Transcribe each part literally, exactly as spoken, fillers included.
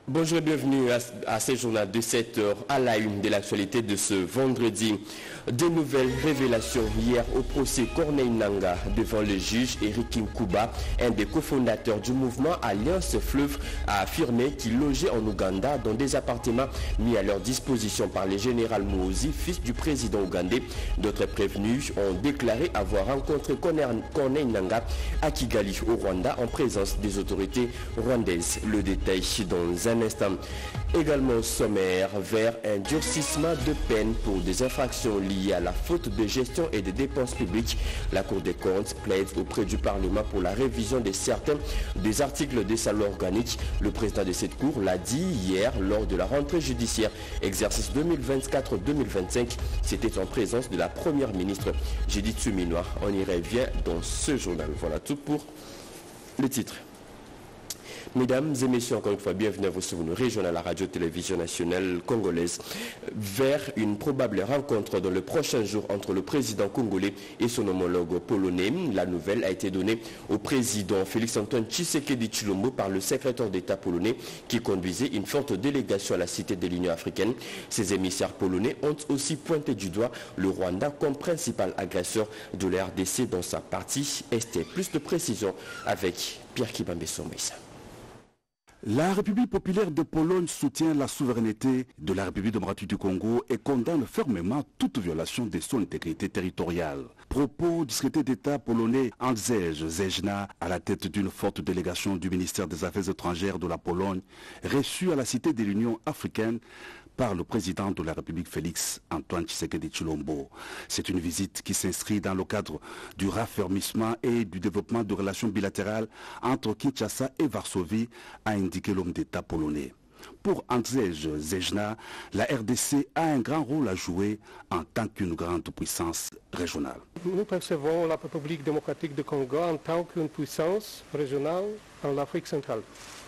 Bonjour et bienvenue à, à ce journal de sept heures à la une de l'actualité de ce vendredi. De nouvelles révélations hier au procès Corneille Nangaa devant le juge Eric Nkuba, un des cofondateurs du mouvement Alliance Fleuve, a affirmé qu'il logeait en Ouganda dans des appartements mis à leur disposition par le général Muhoozi, fils du président ougandais. D'autres prévenus ont déclaré avoir rencontré Corneille Nangaa à Kigali au Rwanda en présence des autorités rwandaises. Le détail dans un instant. Également sommaire vers un durcissement de peine pour des infractions liées à la faute de gestion et de dépenses publiques. La Cour des comptes plaide auprès du Parlement pour la révision de certains des articles de sa loi organique. Le président de cette Cour l'a dit hier lors de la rentrée judiciaire exercice deux mille vingt-quatre deux mille vingt-cinq. C'était en présence de la première ministre Judith Suminwa. On y revient dans ce journal. Voilà tout pour le titre. Mesdames et messieurs, encore une fois, bienvenue à vous sur une région à la radio-télévision nationale congolaise vers une probable rencontre dans le prochain jour entre le président congolais et son homologue polonais. La nouvelle a été donnée au président Félix-Antoine Tshisekedi Tshilombo par le secrétaire d'État polonais qui conduisait une forte délégation à la Cité de l'Union africaine. Ces émissaires polonais ont aussi pointé du doigt le Rwanda comme principal agresseur de la R D C dans sa partie Est. Plus de précision avec Pierre Kibambe-Somoïsa. La République populaire de Pologne soutient la souveraineté de la République démocratique du Congo et condamne fermement toute violation de son intégrité territoriale. Propos du secrétaire d'État polonais Andrzej Zejna à la tête d'une forte délégation du ministère des Affaires étrangères de la Pologne, reçue à la Cité de l'Union africaine par le président de la République Félix-Antoine Tshisekedi Tshilombo. C'est une visite qui s'inscrit dans le cadre du raffermissement et du développement de relations bilatérales entre Kinshasa et Varsovie, a indiqué l'homme d'État polonais. Pour Andrzej Zejna, la R D C a un grand rôle à jouer en tant qu'une grande puissance régionale. Nous percevons la République démocratique du Congo en tant qu'une puissance régionale en Afrique centrale.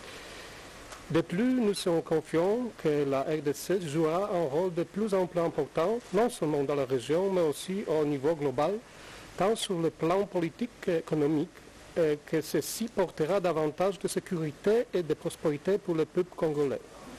De plus, nous sommes confiants que la R D C jouera un rôle de plus en plus important, non seulement dans la région, mais aussi au niveau global, tant sur le plan politique qu'économique, et que ceci portera davantage de sécurité et de prospérité pour le peuple congolais.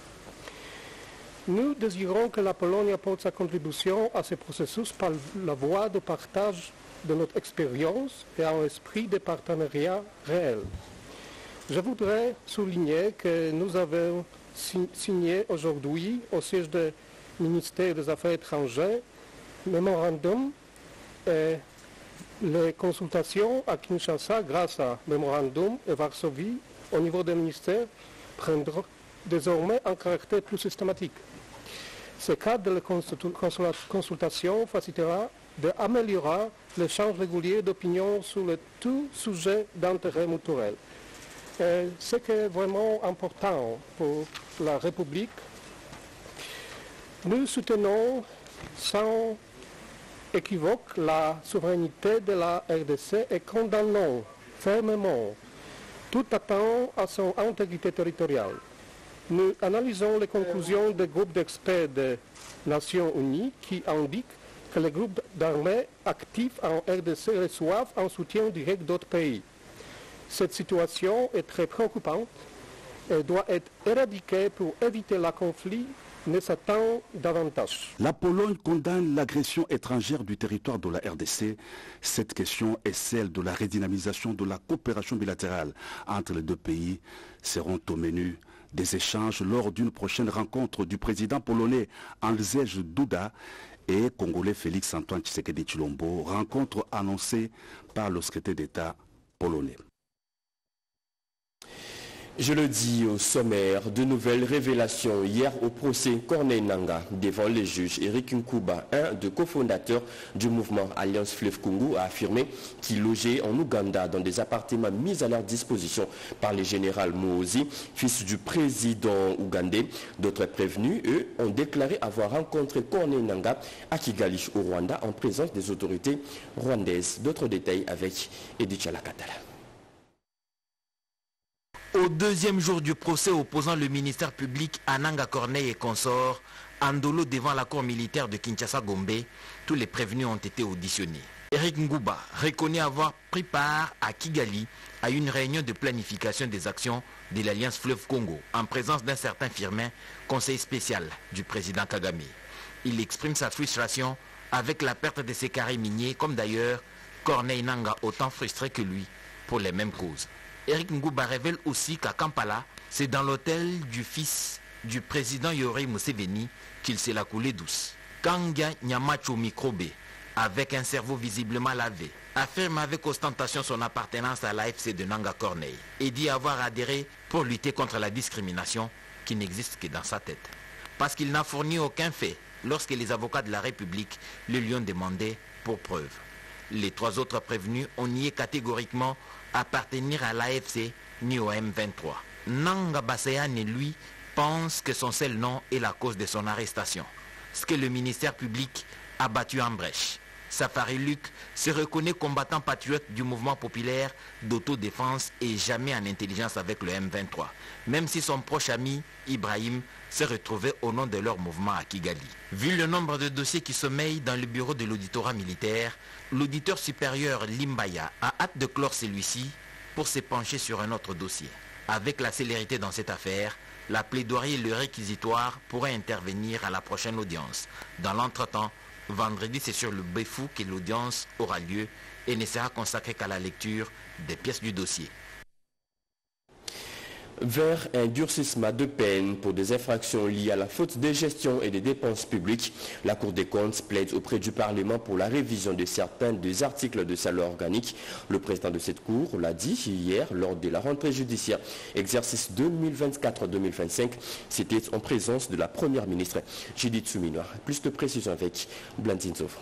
Nous désirons que la Pologne apporte sa contribution à ce processus par la voie de partage de notre expérience et un esprit de partenariat réel. Je voudrais souligner que nous avons signé aujourd'hui au siège du ministère des Affaires étrangères mémorandum et les consultations à Kinshasa grâce à mémorandum et Varsovie au niveau des ministères prendront désormais un caractère plus systématique. Ce cadre de consultation facilitera d'améliorer l'échange régulier d'opinions sur le tout sujet d'intérêt mutuel. Ce qui est vraiment important pour la République, nous soutenons sans équivoque la souveraineté de la R D C et condamnons fermement tout atteinte à son intégrité territoriale. Nous analysons les conclusions des groupes d'experts des Nations Unies qui indiquent que les groupes d'armées actifs en R D C reçoivent un soutien direct d'autres pays. Cette situation est très préoccupante et doit être éradiquée pour éviter le conflit ne s'attend davantage. La Pologne condamne l'agression étrangère du territoire de la R D C. Cette question et celle de la redynamisation de la coopération bilatérale entre les deux pays seront au menu des échanges lors d'une prochaine rencontre du président polonais Andrzej Duda et congolais Félix-Antoine Tshisekedi Tshilombo, rencontre annoncée par le secrétaire d'État polonais. Je le dis au sommaire, de nouvelles révélations hier au procès Corneille Nangaa devant le juge Eric Nkuba, un des cofondateurs du mouvement Alliance Fleuve Congo, a affirmé qu'il logeait en Ouganda dans des appartements mis à leur disposition par le général Muhoozi, fils du président ougandais. D'autres prévenus, eux, ont déclaré avoir rencontré Corneille Nangaa à Kigali au Rwanda en présence des autorités rwandaises. D'autres détails avec Edith Chalakatala. Au deuxième jour du procès opposant le ministère public à Nangaa Corneille et consorts, Andolo devant la cour militaire de Kinshasa-Gombe, tous les prévenus ont été auditionnés. Eric Nkuba reconnaît avoir pris part à Kigali à une réunion de planification des actions de l'Alliance Fleuve Congo, en présence d'un certain Firmin, conseiller spécial du président Kagame. Il exprime sa frustration avec la perte de ses carrés miniers, comme d'ailleurs Corneille Nangaa, autant frustré que lui, pour les mêmes causes. Eric Ngouba révèle aussi qu'à Kampala, c'est dans l'hôtel du fils du président Yoweri Museveni qu'il s'est la coulée douce. Kanga Nyamacho Mikrobe, avec un cerveau visiblement lavé, affirme avec ostentation son appartenance à l'A F C de Nangaa Corneille et dit avoir adhéré pour lutter contre la discrimination qui n'existe que dans sa tête. Parce qu'il n'a fourni aucun fait lorsque les avocats de la République le lui ont demandé pour preuve. Les trois autres prévenus ont nié catégoriquement appartenir à l'A F C ni au M vingt-trois. Nangaa Baseyane, lui, pense que son seul nom est la cause de son arrestation, ce que le ministère public a battu en brèche. Safari Luc se reconnaît combattant patriote du mouvement populaire d'autodéfense et jamais en intelligence avec le M vingt-trois, même si son proche ami Ibrahim s'est retrouvé au nom de leur mouvement à Kigali. Vu le nombre de dossiers qui sommeillent dans le bureau de l'auditorat militaire, l'auditeur supérieur Limbaya a hâte de clore celui-ci pour se pencher sur un autre dossier. Avec la célérité dans cette affaire, la plaidoirie et le réquisitoire pourraient intervenir à la prochaine audience. Dans l'entretemps, vendredi, c'est sur le Befou que l'audience aura lieu et ne sera consacrée qu'à la lecture des pièces du dossier. Vers un durcissement de peine pour des infractions liées à la faute de gestion et des dépenses publiques, la Cour des comptes plaide auprès du Parlement pour la révision de certains des articles de sa loi organique. Le président de cette Cour l'a dit hier lors de la rentrée judiciaire exercice deux mille vingt-quatre deux mille vingt-cinq. C'était en présence de la Première ministre Judith Suminwa. Plus de précisions avec Blandine Zoff.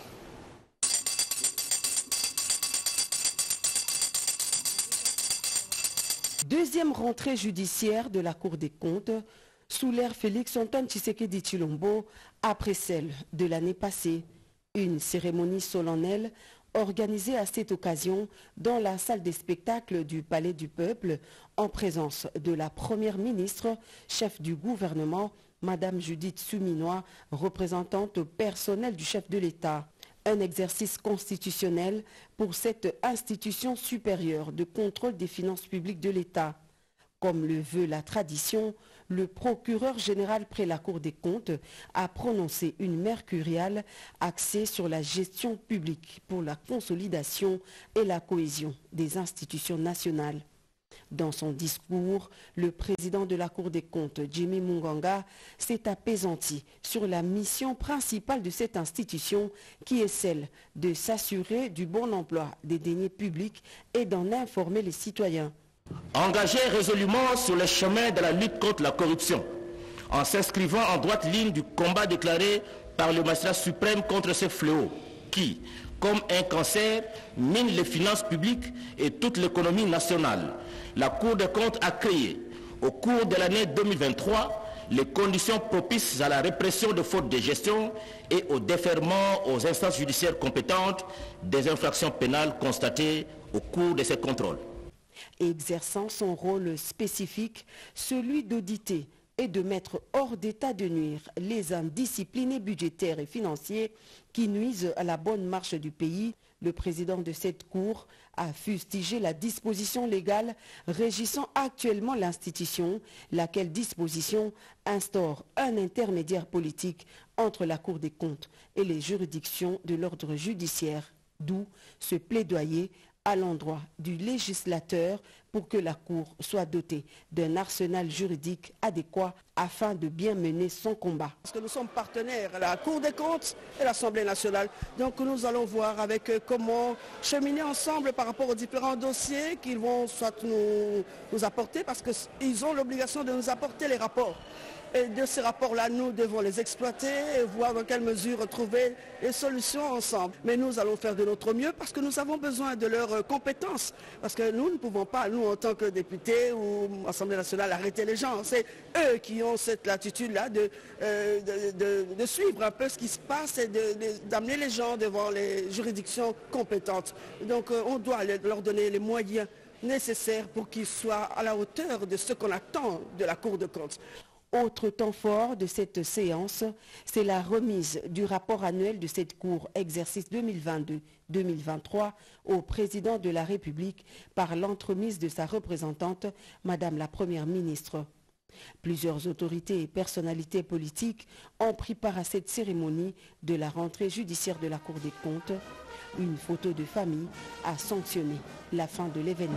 Deuxième rentrée judiciaire de la Cour des comptes sous l'ère Félix Antoine Tshisekedi Tshilombo après celle de l'année passée. Une cérémonie solennelle organisée à cette occasion dans la salle des spectacles du Palais du Peuple en présence de la Première ministre, chef du gouvernement, Madame Judith Suminwa, représentante personnelle du chef de l'État. Un exercice constitutionnel pour cette institution supérieure de contrôle des finances publiques de l'État. Comme le veut la tradition, le procureur général près la Cour des comptes a prononcé une mercuriale axée sur la gestion publique pour la consolidation et la cohésion des institutions nationales. Dans son discours, le président de la Cour des comptes, Jimmy Munganga, s'est apaisanti sur la mission principale de cette institution qui est celle de s'assurer du bon emploi des deniers publics et d'en informer les citoyens. Engagé résolument sur le chemin de la lutte contre la corruption, en s'inscrivant en droite ligne du combat déclaré par le magistrat suprême contre ce fléau qui, comme un cancer, mine les finances publiques et toute l'économie nationale. La Cour des comptes a créé, au cours de l'année deux mille vingt-trois, les conditions propices à la répression de fautes de gestion et au déferment aux instances judiciaires compétentes des infractions pénales constatées au cours de ces contrôles. Exerçant son rôle spécifique, celui d'auditer et de mettre hors d'état de nuire les indisciplinés budgétaires et financiers qui nuisent à la bonne marche du pays, le président de cette Cour a fustigé la disposition légale régissant actuellement l'institution, laquelle disposition instaure un intermédiaire politique entre la Cour des comptes et les juridictions de l'ordre judiciaire, d'où ce plaidoyer à l'endroit du législateur pour que la Cour soit dotée d'un arsenal juridique adéquat afin de bien mener son combat. Parce que nous sommes partenaires, la Cour des comptes et l'Assemblée nationale. Donc nous allons voir avec eux comment cheminer ensemble par rapport aux différents dossiers qu'ils vont soit nous, nous apporter, parce qu'ils ont l'obligation de nous apporter les rapports. Et de ces rapports-là, nous devons les exploiter et voir dans quelle mesure trouver les solutions ensemble. Mais nous allons faire de notre mieux parce que nous avons besoin de leurs compétences. Parce que nous ne pouvons pas, nous en tant que députés ou Assemblée nationale, arrêter les gens. C'est eux qui ont cette latitude-là de, euh, de, de, de suivre un peu ce qui se passe et d'amener les gens devant les juridictions compétentes. Donc euh, on doit leur donner les moyens nécessaires pour qu'ils soient à la hauteur de ce qu'on attend de la Cour des comptes. Autre temps fort de cette séance, c'est la remise du rapport annuel de cette Cour exercice deux mille vingt-deux deux mille vingt-trois au président de la République par l'entremise de sa représentante, Madame la Première ministre. Plusieurs autorités et personnalités politiques ont pris part à cette cérémonie de la rentrée judiciaire de la Cour des comptes. Une photo de famille a sanctionné la fin de l'événement.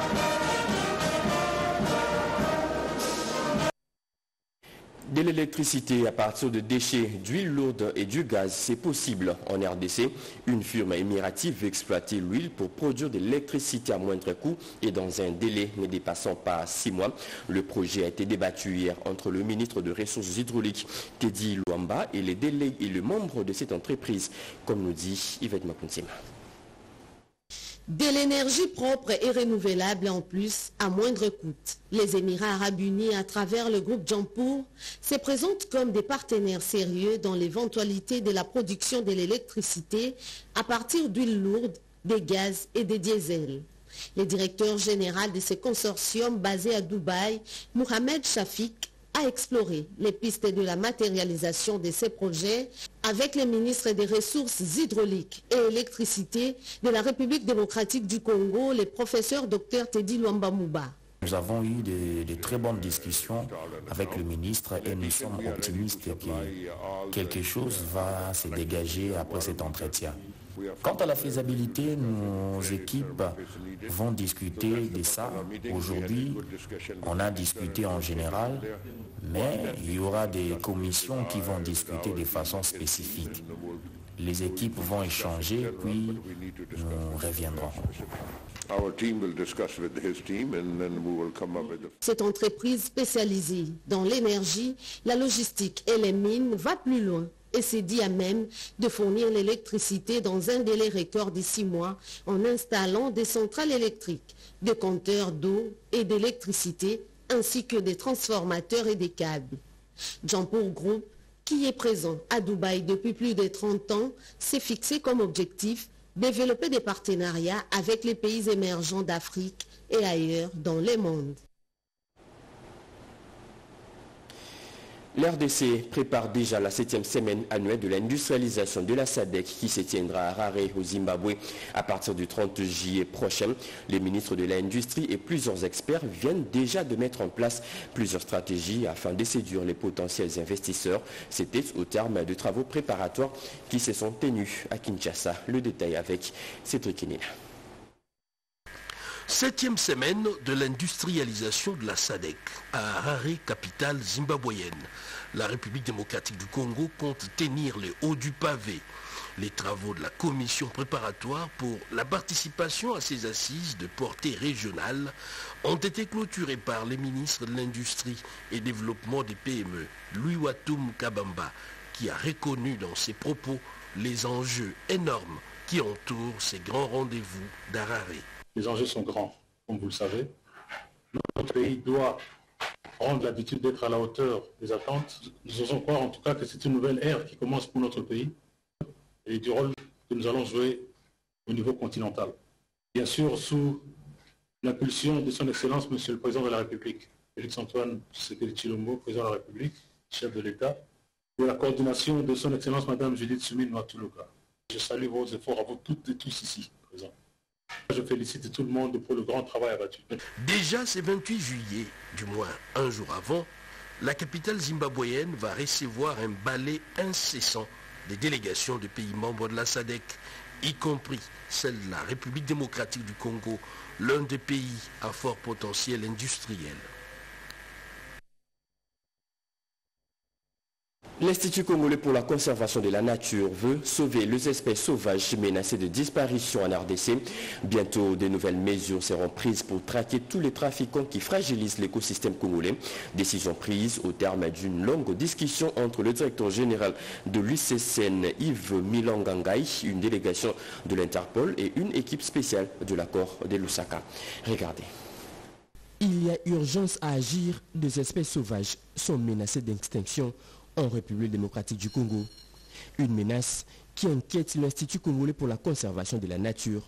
De l'électricité à partir de déchets d'huile lourde et du gaz, c'est possible en R D C. Une firme émirative veut exploiter l'huile pour produire de l'électricité à moindre coût et dans un délai ne dépassant pas six mois. Le projet a été débattu hier entre le ministre des Ressources hydrauliques, Teddy Luamba, et les délégués et le membre de cette entreprise, comme nous dit Yvette Makunsima. De l'énergie propre et renouvelable en plus à moindre coût. Les Émirats arabes unis, à travers le groupe Jampour, se présentent comme des partenaires sérieux dans l'éventualité de la production de l'électricité à partir d'huile lourde, des gaz et des diesels. Le directeur général de ce consortium basé à Dubaï, Mohamed Shafik, a exploré les pistes de la matérialisation de ces projets avec les ministres des Ressources hydrauliques et électricité de la République démocratique du Congo, le professeur docteur Teddy Luamba Mouba. Nous avons eu de, de très bonnes discussions avec le ministre et nous sommes optimistes que quelque chose va se dégager après cet entretien. Quant à la faisabilité, nos équipes vont discuter de ça. Aujourd'hui, on a discuté en général, mais il y aura des commissions qui vont discuter de façon spécifique. Les équipes vont échanger, puis nous reviendrons. Cette entreprise spécialisée dans l'énergie, la logistique et les mines va plus loin et s'est dit à même de fournir l'électricité dans un délai record de six mois en installant des centrales électriques, des compteurs d'eau et d'électricité ainsi que des transformateurs et des câbles. Jampour Group, qui est présent à Dubaï depuis plus de trente ans, s'est fixé comme objectif développer des partenariats avec les pays émergents d'Afrique et ailleurs dans le monde. L'R D C prépare déjà la septième semaine annuelle de l'industrialisation de la S A D C qui se tiendra à Harare au Zimbabwe à partir du trente juillet prochain. Les ministres de l'Industrie et plusieurs experts viennent déjà de mettre en place plusieurs stratégies afin de séduire les potentiels investisseurs. C'était au terme de travaux préparatoires qui se sont tenus à Kinshasa. Le détail avec Cédric Kenina. Septième semaine de l'industrialisation de la S A D C à Harare, capitale zimbabwéenne. La République démocratique du Congo compte tenir le haut du pavé. Les travaux de la commission préparatoire pour la participation à ces assises de portée régionale ont été clôturés par les ministres de l'Industrie et Développement des P M E, Louis Watum Kabamba, qui a reconnu dans ses propos les enjeux énormes qui entourent ces grands rendez-vous d'Harare. Les enjeux sont grands, comme vous le savez. Notre pays doit prendre l'habitude d'être à la hauteur des attentes. Nous osons croire en tout cas que c'est une nouvelle ère qui commence pour notre pays et du rôle que nous allons jouer au niveau continental. Bien sûr, sous l'impulsion de son Excellence, Monsieur le Président de la République, Félix-Antoine Tshisekedi Tshilombo, Président de la République, chef de l'État, et la coordination de son Excellence Madame Judith Suminwa Nwatuluka. Je salue vos efforts à vous toutes et tous ici présents. Je félicite tout le monde pour le grand travail abattu. Déjà ce vingt-huit juillet, du moins un jour avant, la capitale zimbabwéenne va recevoir un balai incessant des délégations de pays membres de la S A D C, y compris celle de la République démocratique du Congo, l'un des pays à fort potentiel industriel. L'Institut congolais pour la conservation de la nature veut sauver les espèces sauvages menacées de disparition en R D C. Bientôt, de nouvelles mesures seront prises pour traquer tous les trafiquants qui fragilisent l'écosystème congolais. Décision prise au terme d'une longue discussion entre le directeur général de l'U C C N, Yves Milangangai, une délégation de l'Interpol et une équipe spéciale de l'accord de Lusaka. Regardez. Il y a urgence à agir. Des espèces sauvages sont menacées d'extinction en République démocratique du Congo. Une menace qui inquiète l'Institut congolais pour la conservation de la nature.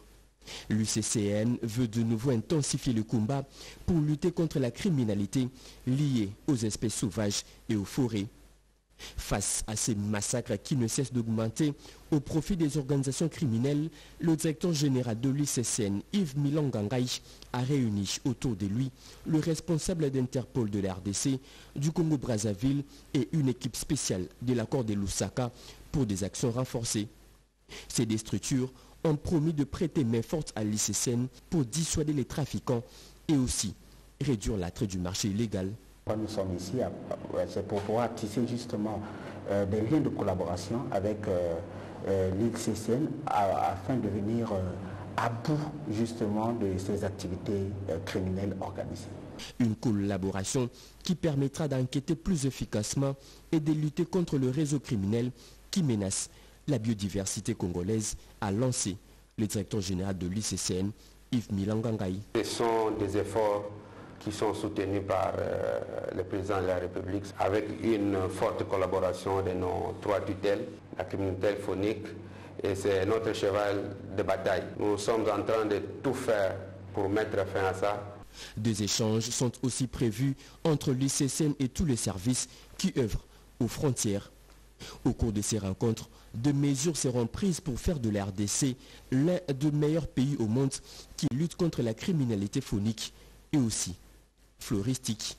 L'U C C N veut de nouveau intensifier le combat pour lutter contre la criminalité liée aux espèces sauvages et aux forêts. Face à ces massacres qui ne cessent d'augmenter au profit des organisations criminelles, le directeur général de l'U C C N, Yves Milangangai, a réuni autour de lui le responsable d'Interpol de la R D C, du Congo-Brazzaville et une équipe spéciale de l'accord de Lusaka pour des actions renforcées. Ces deux structures ont promis de prêter main forte à l'U C C N pour dissuader les trafiquants et aussi réduire l'attrait du marché illégal. Nous sommes ici, c'est pour pouvoir tisser justement euh, des liens de collaboration avec euh, euh, l'U C C N à, afin de venir euh, à bout justement de ces activités euh, criminelles organisées. Une collaboration qui permettra d'enquêter plus efficacement et de lutter contre le réseau criminel qui menace la biodiversité congolaise, a lancé le directeur général de l'U C C N, Yves Milangangai. Ce sont des efforts qui sont soutenus par euh, le président de la République avec une forte collaboration de nos trois tutelles, la criminalité phonique, et c'est notre cheval de bataille. Nous sommes en train de tout faire pour mettre fin à ça. Des échanges sont aussi prévus entre l'U C C N et tous les services qui œuvrent aux frontières. Au cours de ces rencontres, des mesures seront prises pour faire de la R D C l'un des meilleurs pays au monde qui lutte contre la criminalité phonique et aussi floristique.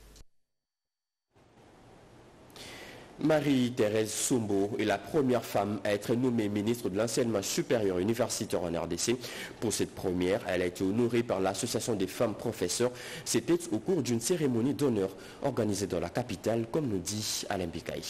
Marie-Thérèse Sombo est la première femme à être nommée ministre de l'enseignement supérieur universitaire en R D C. Pour cette première, elle a été honorée par l'Association des femmes professeurs. C'était au cours d'une cérémonie d'honneur organisée dans la capitale, comme nous dit Alain Bikaï.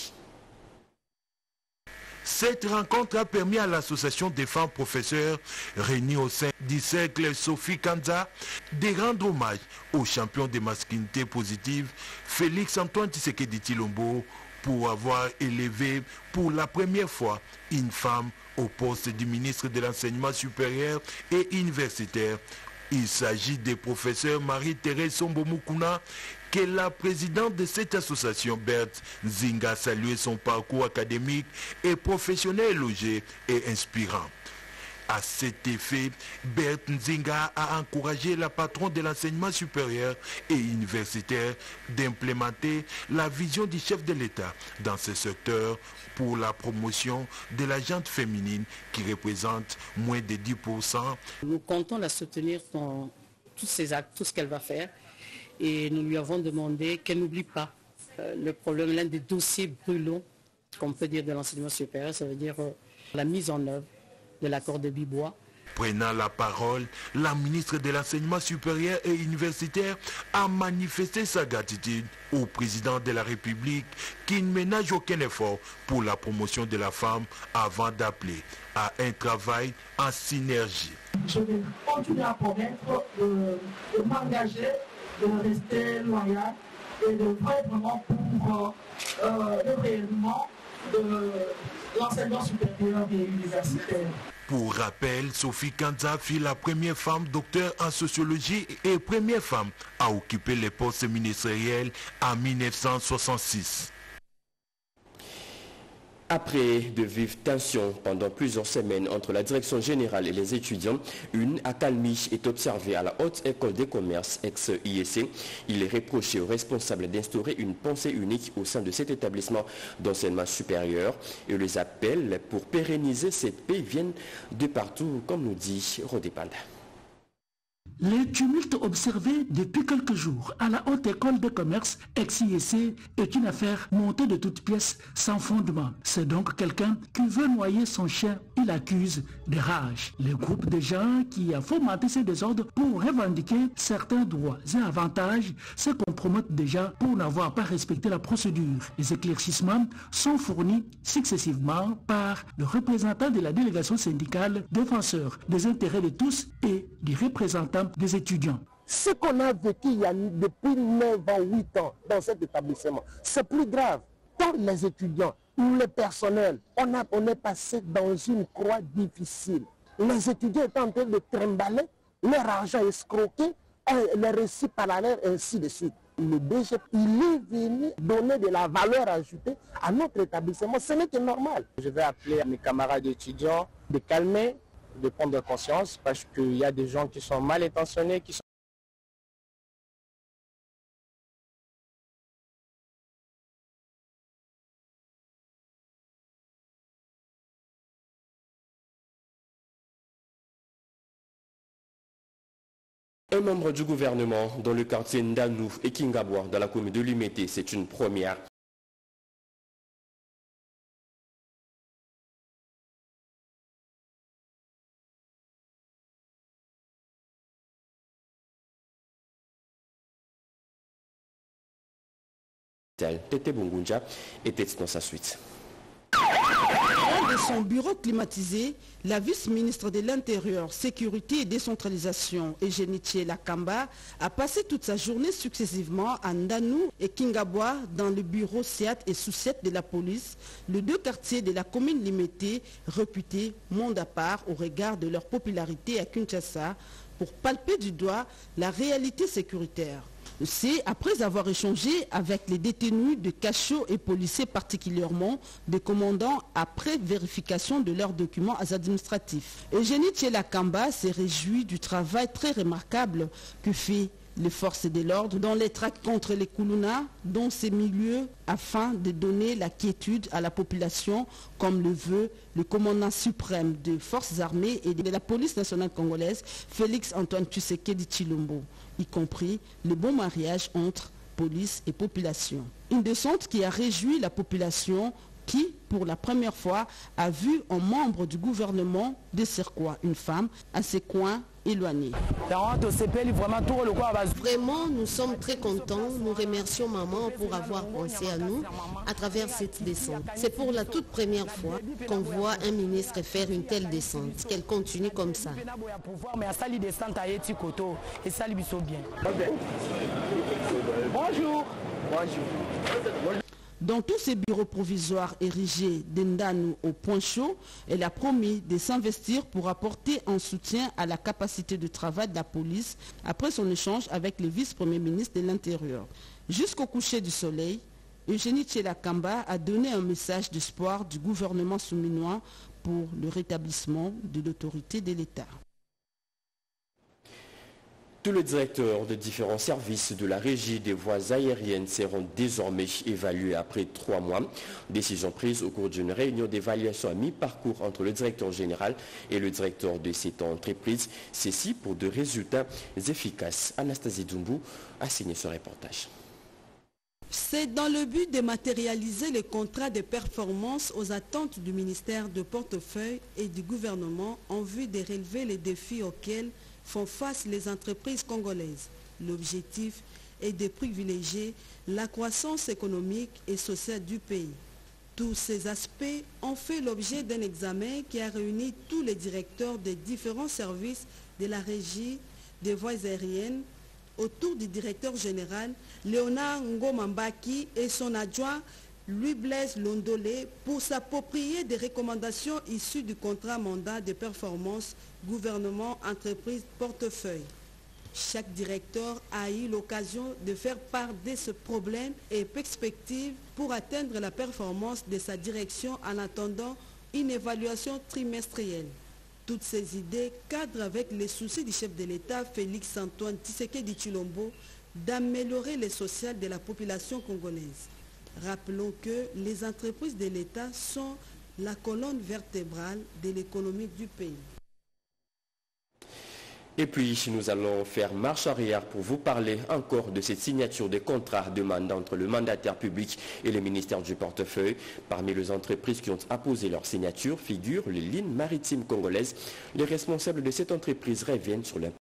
Cette rencontre a permis à l'association des femmes professeurs réunies au sein du cercle Sophie Kanza de rendre hommage au champion des masculinités positives Félix Antoine Tshisekedi Tshilombo pour avoir élevé pour la première fois une femme au poste du ministre de l'enseignement supérieur et universitaire. Il s'agit des professeurs Marie-Thérèse Sombo Mukuna, que la présidente de cette association, Berthe Nzinga, a salué son parcours académique et professionnel élogieux et inspirant. À cet effet, Berthe Nzinga a encouragé la patronne de l'enseignement supérieur et universitaire d'implémenter la vision du chef de l'État dans ce secteur pour la promotion de la gente féminine qui représente moins de dix pour cent. Nous comptons la soutenir dans tous ses actes, tout ce qu'elle va faire. Et nous lui avons demandé qu'elle n'oublie pas euh, le problème, l'un des dossiers brûlants, qu'on peut dire de l'enseignement supérieur, ça veut dire euh, la mise en œuvre de l'accord de Bibois. Prenant la parole, la ministre de l'enseignement supérieur et universitaire a manifesté sa gratitude au président de la République qui ne ménage aucun effort pour la promotion de la femme avant d'appeler à un travail en synergie. Je vais continuer à promettre de, de m'engager, de rester loyal et de vraiment pour euh, le rayonnement de l'enseignement supérieur et universitaire. Pour rappel, Sophie Kanza fut la première femme docteur en sociologie et première femme à occuper les postes ministériels en mille neuf cent soixante-six. Après de vives tensions pendant plusieurs semaines entre la direction générale et les étudiants, une accalmie est observée à la Haute École des commerces ex-I E C. Il est reproché aux responsables d'instaurer une pensée unique au sein de cet établissement d'enseignement supérieur. Et les appels pour pérenniser cette paix viennent de partout, comme nous dit Rodépanda. Les tumultes observés depuis quelques jours à la Haute École de commerce ex-I E C est une affaire montée de toutes pièces sans fondement. C'est donc quelqu'un qui veut noyer son chien, il accuse de rage. Le groupe de gens qui a fomenté ces désordres pour revendiquer certains droits et avantages se compromettent déjà pour n'avoir pas respecté la procédure. Les éclaircissements sont fournis successivement par le représentant de la délégation syndicale défenseur des intérêts de tous et du représentant des étudiants. Ce qu'on a vécu il y a depuis neuf ans, huit ans dans cet établissement, c'est plus grave. Tant les étudiants ou le personnel, on, a, on est passé dans une croix difficile. Les étudiants étaient en train de trimballer, leur argent escroqué, les récits parallèles, ainsi de suite. Le D G, il est venu donner de la valeur ajoutée à notre établissement. Ce n'est que normal. Je vais appeler à mes camarades étudiants de calmer de prendre conscience parce qu'il y a des gens qui sont mal intentionnés, qui sont Un membre du gouvernement dans le quartier Ndanou et Kingabwa dans la commune de Limete, c'est une première. Tété Bungunja était dans sa suite. De son bureau climatisé, la vice-ministre de l'Intérieur, Sécurité et Décentralisation, Eugénie Lakamba, a passé toute sa journée successivement à Ndanou et Kingabwa dans le bureau SEAT et sous-SEAT de la police, les deux quartiers de la commune limitée, réputés monde à part au regard de leur popularité à Kinshasa, pour palper du doigt la réalité sécuritaire. C'est après avoir échangé avec les détenus de cachot et policiers particulièrement des commandants après vérification de leurs documents administratifs. Eugénie Lakamba s'est réjoui du travail très remarquable que fait les forces de l'ordre dans les tracts contre les Koulouna, dans ces milieux, afin de donner la quiétude à la population, comme le veut le commandant suprême des forces armées et de la police nationale congolaise, Félix Antoine Tshisekedi Tshilombo, y compris le bon mariage entre police et population. Une descente qui a réjoui la population qui, pour la première fois, a vu un membre du gouvernement de Serquois, une femme, à ses coins éloignés. Vraiment, nous sommes très contents. Nous remercions maman pour avoir pensé à nous à travers cette descente. C'est pour la toute première fois qu'on voit un ministre faire une telle descente. Qu'elle continue comme ça. Bonjour. Dans tous ces bureaux provisoires érigés d'Endanou au point chaud, elle a promis de s'investir pour apporter un soutien à la capacité de travail de la police après son échange avec le vice-premier ministre de l'Intérieur. Jusqu'au coucher du soleil, Eugénie Lakamba a donné un message d'espoir du gouvernement souminois pour le rétablissement de l'autorité de l'État. Tous les directeurs de différents services de la régie des voies aériennes seront désormais évalués après trois mois. Décision prise au cours d'une réunion d'évaluation à mi-parcours entre le directeur général et le directeur de cette entreprise. Ceci pour de résultats efficaces. Anastasie Doumbou a signé ce reportage. C'est dans le but de matérialiser les contrats de performance aux attentes du ministère de portefeuille et du gouvernement en vue de relever les défis auxquels font face les entreprises congolaises. L'objectif est de privilégier la croissance économique et sociale du pays. Tous ces aspects ont fait l'objet d'un examen qui a réuni tous les directeurs des différents services de la régie des voies aériennes autour du directeur général Léonard Ngomambaki et son adjoint Louis-Blaise Londolé pour s'approprier des recommandations issues du contrat mandat de performance gouvernement-entreprise portefeuille. Chaque directeur a eu l'occasion de faire part de ce problème et perspectives pour atteindre la performance de sa direction en attendant une évaluation trimestrielle. Toutes ces idées cadrent avec les soucis du chef de l'État Félix Antoine Tshisekedi Tshilombo d'améliorer les social de la population congolaise. Rappelons que les entreprises de l'État sont la colonne vertébrale de l'économie du pays. Et puis, nous allons faire marche arrière pour vous parler encore de cette signature de contrat de mandat entre le mandataire public et le ministère du portefeuille. Parmi les entreprises qui ont apposé leur signature figurent les lignes maritimes congolaises. Les responsables de cette entreprise reviennent sur l'impact.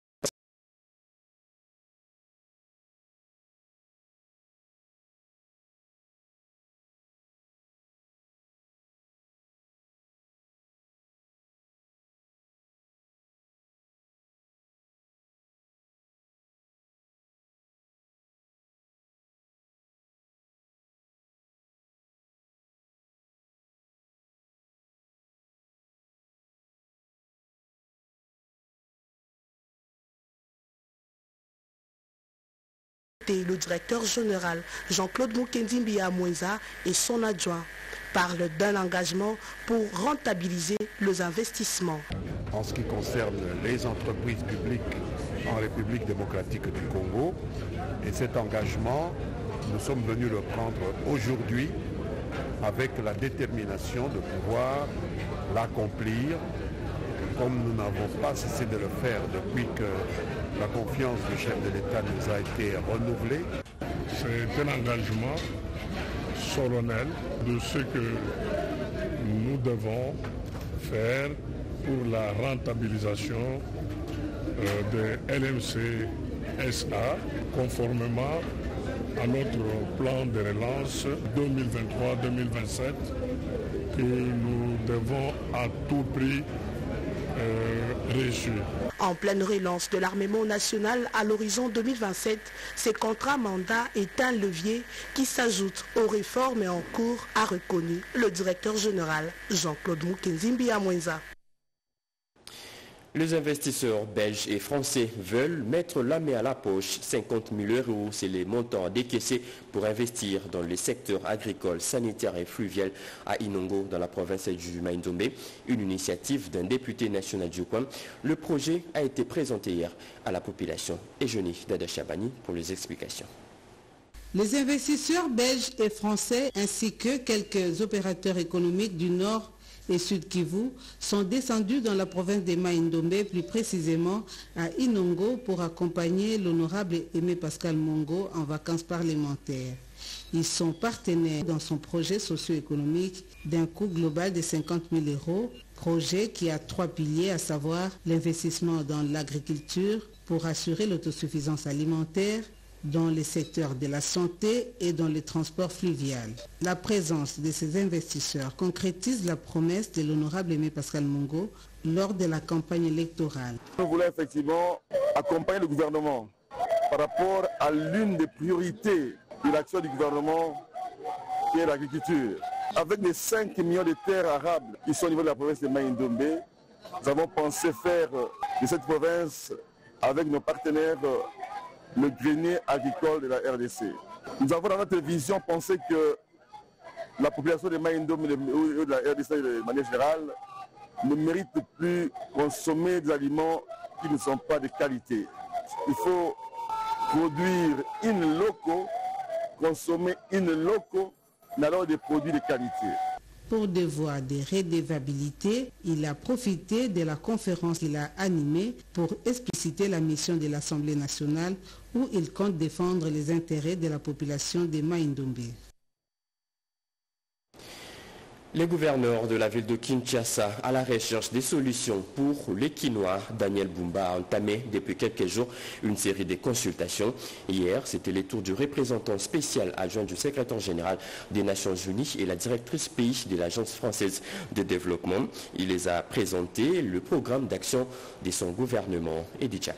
Le directeur général Jean-Claude Moukendimbi Amoueza et son adjoint parlent d'un engagement pour rentabiliser les investissements. en ce qui concerne les entreprises publiques en République démocratique du Congo. Et cet engagement, nous sommes venus le prendre aujourd'hui avec la détermination de pouvoir l'accomplir, comme nous n'avons pas cessé de le faire depuis que la confiance du chef de l'État nous a été renouvelée. C'est un engagement solennel de ce que nous devons faire pour la rentabilisation euh, de L M C S A conformément à notre plan de relance deux mille vingt-trois deux mille vingt-sept que nous devons à tout prix euh, réussir. En pleine relance de l'armement national à l'horizon deux mille vingt-sept, ce contrat mandat est un levier qui s'ajoute aux réformes en cours, a reconnu le directeur général Jean-Claude Mukenzimbi Amwenza. Les investisseurs belges et français veulent mettre la main à la poche. cinquante mille euros, c'est les montants décaissés pour investir dans les secteurs agricoles, sanitaires et fluviaux à Inongo, dans la province du Maïndombe. Une initiative d'un député national du coin. Le projet a été présenté hier à la population. Et Johnny Dada Chabani pour les explications. Les investisseurs belges et français ainsi que quelques opérateurs économiques du Nord et Sud Kivu sont descendus dans la province de Maïndombe, plus précisément à Inongo, pour accompagner l'honorable Aimé Pascal Mongo en vacances parlementaires. Ils sont partenaires dans son projet socio-économique d'un coût global de cinquante mille euros, projet qui a trois piliers, à savoir l'investissement dans l'agriculture pour assurer l'autosuffisance alimentaire, dans les secteurs de la santé et dans les transports fluvial. La présence de ces investisseurs concrétise la promesse de l'honorable Aimé Pascal Mongo lors de la campagne électorale. Nous voulons effectivement accompagner le gouvernement par rapport à l'une des priorités de l'action du gouvernement qui est l'agriculture. Avec les cinq millions de terres arables qui sont au niveau de la province de Maïndombe, nous avons pensé faire de cette province, avec nos partenaires, le grenier agricole de la R D C. Nous avons dans notre vision pensé que la population de Maïndombe ou de la R D C de manière générale ne mérite plus consommer des aliments qui ne sont pas de qualité. Il faut produire in loco, consommer in loco, mais alors des produits de qualité. Pour devoir de redevabilité, il a profité de la conférence qu'il a animée pour expliciter la mission de l'Assemblée nationale où il compte défendre les intérêts de la population de Maïndombe. Les gouverneurs de la ville de Kinshasa, à la recherche des solutions pour les quinois, Daniel Bumba a entamé depuis quelques jours une série de consultations. Hier, c'était le tour du représentant spécial adjoint du secrétaire général des Nations Unies et la directrice pays de l'Agence française de développement. Il les a présenté le programme d'action de son gouvernement. Edi Djala.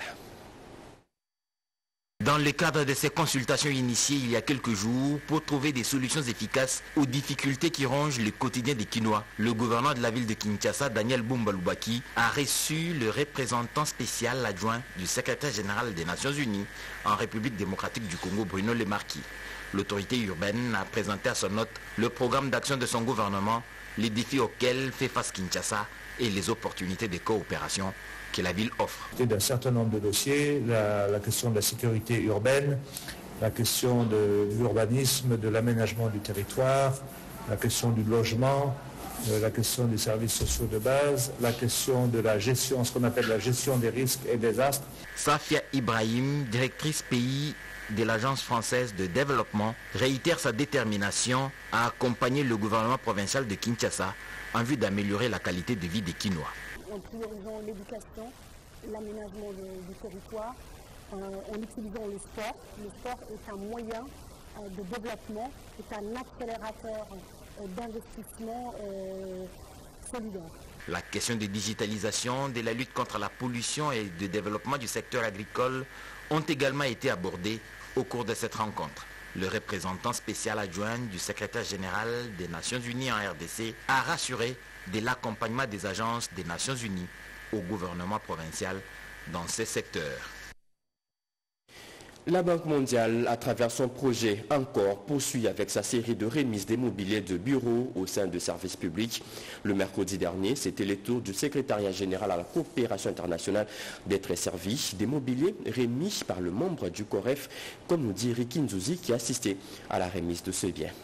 Dans le cadre de ces consultations initiées il y a quelques jours pour trouver des solutions efficaces aux difficultés qui rongent le quotidien des Quinois, le gouverneur de la ville de Kinshasa, Daniel Bumba Lubaki, a reçu le représentant spécial adjoint du secrétaire général des Nations Unies en République démocratique du Congo, Bruno Le Marquis. L'autorité urbaine a présenté à son hôte le programme d'action de son gouvernement, les défis auxquels fait face Kinshasa et les opportunités de coopération que la ville offre. D'un certain nombre de dossiers, la, la question de la sécurité urbaine, la question de l'urbanisme, de l'aménagement du territoire, la question du logement, euh, la question des services sociaux de base, la question de la gestion, ce qu'on appelle la gestion des risques et désastres. Safia Ibrahim, directrice pays de l'Agence française de développement, réitère sa détermination à accompagner le gouvernement provincial de Kinshasa en vue d'améliorer la qualité de vie des Quinois. En priorisant l'éducation, l'aménagement du territoire, euh, en utilisant le sport. Le sport est un moyen euh, de développement, est un accélérateur euh, d'investissement euh, solidaire. La question de digitalisation, de la lutte contre la pollution et de développement du secteur agricole ont également été abordées au cours de cette rencontre. Le représentant spécial adjoint du secrétaire général des Nations Unies en R D C a rassuré de l'accompagnement des agences des Nations Unies au gouvernement provincial dans ces secteurs. La Banque mondiale, à travers son projet Encore, poursuit avec sa série de remises des mobiliers de bureaux au sein de services publics. Le mercredi dernier, c'était le tour du secrétariat général à la coopération internationale d'être servi des mobiliers remis par le membre du COREF, comme nous dit Ricky Nzouzi, qui assistait à la remise de ce bien.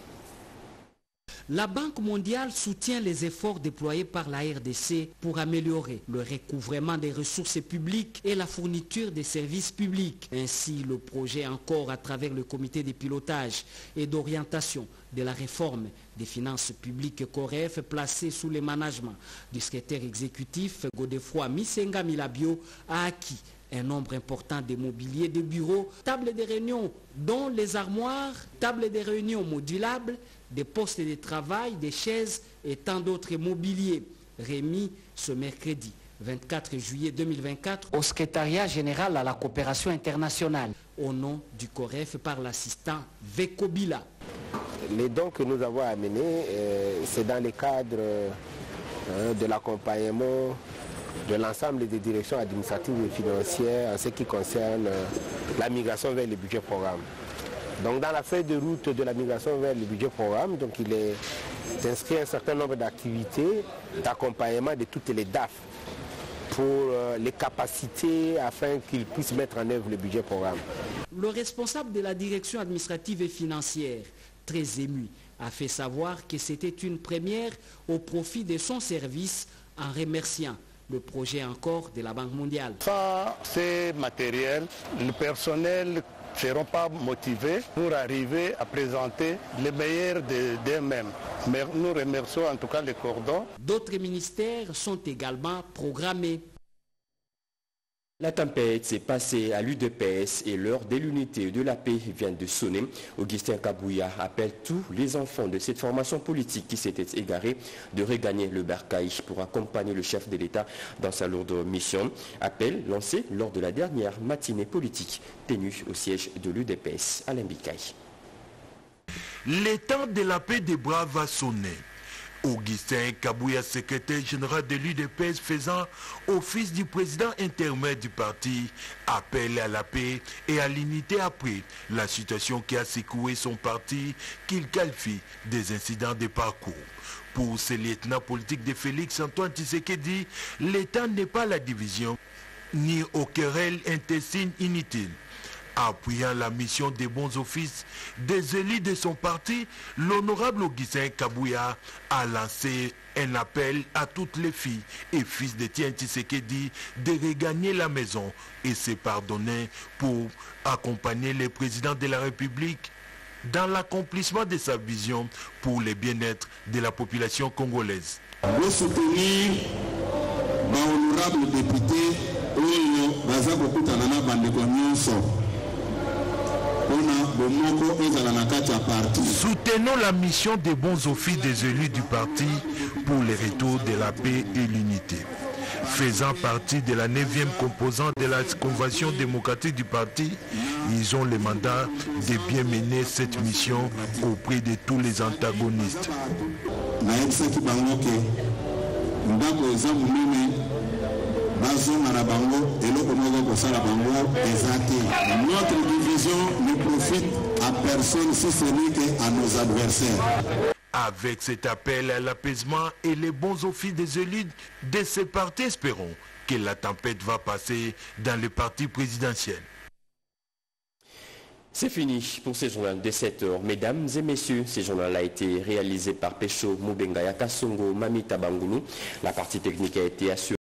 La Banque mondiale soutient les efforts déployés par la R D C pour améliorer le recouvrement des ressources publiques et la fourniture des services publics. Ainsi, le projet Encore, à travers le comité de pilotage et d'orientation de la réforme des finances publiques COREF, placé sous le management du secrétaire exécutif Godefroy Misenga Milabio, a acquis un nombre important de mobilier de bureaux, tables de réunion dont les armoires, tables de réunion modulables, des postes de travail, des chaises et tant d'autres mobiliers, remis ce mercredi vingt-quatre juillet deux mille vingt-quatre au secrétariat général à la coopération internationale au nom du COREF par l'assistant Vekobila. Les dons que nous avons amenés, euh, c'est dans le cadre euh, de l'accompagnement de l'ensemble des directions administratives et financières en ce qui concerne euh, la migration vers le budget programme. Donc dans la feuille de route de la migration vers le budget programme, donc il est inscrit un certain nombre d'activités d'accompagnement de toutes les D A F pour euh, les capacités afin qu'ils puissent mettre en œuvre le budget programme. Le responsable de la direction administrative et financière, très ému, a fait savoir que c'était une première au profit de son service en remerciant le projet Encore de la Banque mondiale. Sans ces matériels, le personnel ne seront pas motivés pour arriver à présenter le meilleur d'eux-mêmes. Mais nous remercions en tout cas les cordons. D'autres ministères sont également programmés. La tempête s'est passée à l'U D P S et l'heure de l'unité de la paix vient de sonner. Augustin Kabouya appelle tous les enfants de cette formation politique qui s'étaient égarés de regagner le bercail pour accompagner le chef de l'État dans sa lourde mission. Appel lancé lors de la dernière matinée politique tenue au siège de l'U D P S. Alain Bikaï. Le temps de la paix des braves va sonner. Augustin Kabouya, secrétaire général de l'U D P S faisant office du président intermédiaire du parti, appelle à la paix et à l'unité après la situation qui a secoué son parti qu'il qualifie des incidents de parcours. Pour ce lieutenant politique de Félix Antoine Tshisekedi, l'État n'est pas la division ni aux querelles intestines inutiles. Appuyant la mission des bons offices des élus de son parti, l'honorable Augustin Kabouya a lancé un appel à toutes les filles et fils de Tien Tshisekedi de regagner la maison et se pardonner pour accompagner le président de la République dans l'accomplissement de sa vision pour le bien-être de la population congolaise. De soutenir l'honorable député Oyo Bazaboku Tanana Bandekonyoso. Soutenons la mission des bons offices des élus du parti pour le retour de la paix et l'unité. Faisant partie de la neuvième composante de la convention démocratique du parti, ils ont le mandat de bien mener cette mission auprès de tous les antagonistes. Notre division ne profite à personne si ce n'est qu'à nos adversaires. Avec cet appel à l'apaisement et les bons offices des élus de ces partis, espérons que la tempête va passer dans le parti présidentiel. C'est fini pour ce journal de sept heures. Mesdames et messieurs, ce journal a été réalisé par Pécho Moubengaya Kassongo Mamita Bangoulou. La partie technique a été assurée